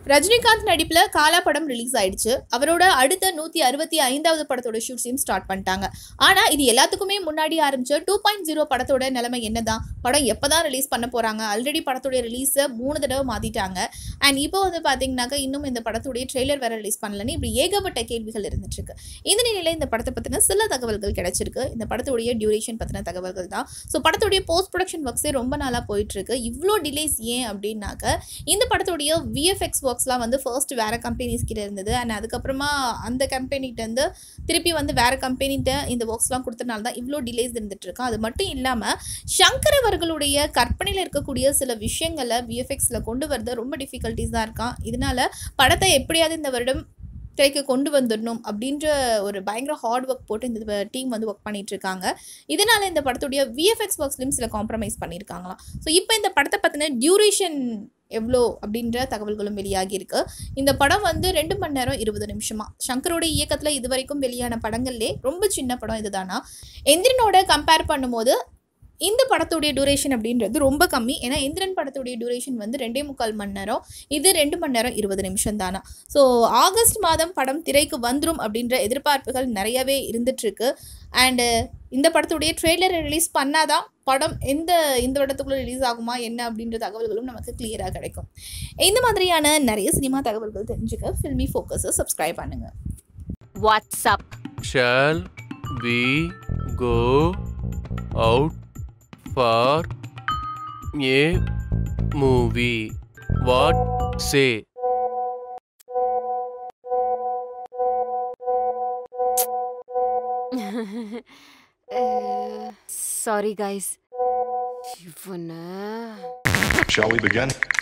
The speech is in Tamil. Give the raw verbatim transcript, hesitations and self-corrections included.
ரஜினிகாந்த் நடிப்புல காலா படம் ரிலீஸ் ஆயிடுச்சு. அவரோட அடுத்த நூத்தி அறுபத்தி ஐந்தாவது படத்தோட ஷூட்ஸையும் ஸ்டார்ட் பண்ணிட்டாங்க. ஆனா இது எல்லாத்துக்குமே முன்னாடி ஆரம்பிச்ச டூ பாயிண்ட் ஜீரோ படத்தோட நிலைமை என்னதான், படம் எப்பதான் ரிலீஸ் பண்ண போறாங்க? ஆல்ரெடி படத்தோட ரிலீஸை மூணு தடவை மாத்திட்டாங்க. அண்ட் இப்போ வந்து பாத்தீங்கன்னாக்கா இன்னும் இந்த படத்துடைய ட்ரெய்லர் வேற ரிலீஸ் பண்ணலன்னு இப்படி ஏகப்பட்ட கேள்விகள் இருந்துட்டு இருக்கு. இந்த நிலையில இந்த படத்தை பத்தின சில தகவல்கள் கிடைச்சிருக்கு. இந்த படத்துடைய டியூரேஷன் பத்தின தகவல்கள் தான். ஸோ படத்துடைய போஸ்ட் ப்ரொடக்ஷன் ஒர்க்ஸே ரொம்ப நாளா போயிட்டு இருக்கு. இவ்வளோ டிலேஸ் ஏன் அப்படின்னாக்க இந்த படத்துடைய விஎஃப்எக்ஸ் ஒர்க்ஸ்லாம் வந்து ஃபர்ஸ்ட் வேறு கம்பெனிஸ் கிட்ட இருந்தது. அண்ட் அதுக்கப்புறமா அந்த கம்பெனிகிட்டேருந்து திருப்பி வந்து வேறு கம்பெனிகிட்ட இந்த ஒர்க்ஸ்லாம் கொடுத்தனால தான் இவ்வளோ டிலேஸ் இருந்துட்டு இருக்கு. அது மட்டும் இல்லாமல் சங்கர் அவர்களுடைய கற்பனையில் இருக்கக்கூடிய சில விஷயங்களை விஎஃப்எக்ஸில் கொண்டு வரது ரொம்ப டிஃபிகல்ட்டிஸ் தான் இருக்கான். இதனால படத்தை எப்படியாவது இந்த வருடம் திரைக்கு கொண்டு வந்துடணும் அப்படின்ற ஒரு பயங்கர ஹார்ட் ஒர்க் போட்டு இந்த டீம் வந்து ஒர்க் பண்ணிட்டு இருக்காங்க. இதனால இந்த படத்துடைய விஎஃப்எக்ஸ் ஒர்க்ஸ்லையும் சில காம்ப்ரமைஸ் பண்ணியிருக்காங்களாம். ஸோ இப்போ இந்த படத்தை பற்றின டியூரேஷன் எவ்வளோ அப்படின்ற தகவல்களும் வெளியாகி இருக்கு. இந்த படம் வந்து ரெண்டு மணி நேரம் இருபது நிமிஷமா. சங்கரோட இயக்கத்தில் இது வரைக்கும் வெளியான படங்கள்லே ரொம்ப சின்ன படம் இதுதானா. எந்திரனோட கம்பேர் பண்ணும்போது இந்த படத்துடைய டியூரேஷன் அப்படின்றது ரொம்ப கம்மி. ஏன்னா எந்திரன் படத்துடைய டியூரேஷன் வந்து ரெண்டே முக்கால் மணி நேரம், இது ரெண்டு மணி நேரம் இருபது நிமிஷம் தானா. ஸோ ஆகஸ்ட் மாதம் படம் திரைக்கு வந்துடும் அப்படின்ற எதிர்பார்ப்புகள் நிறையவே இருந்துட்டுருக்கு. அண்டு இந்த படத்துடைய ட்ரெய்லரை ரிலீஸ் பண்ணாதான் படம் எந்த இந்த இடத்துக்குள்ளே ரிலீஸ் ஆகுமா என்ன அப்படின்ற தகவல்களும் நமக்கு கிளியராக கிடைக்கும். இந்த மாதிரியான நிறைய சினிமா தகவல்கள் தெரிஞ்சுக்க ஃபில்மி ஃபோக்கஸை சப்ஸ்கிரைப் பண்ணுங்க. WhatsApp Shall we go out for a movie? What say? Sorry guys. Shall we begin?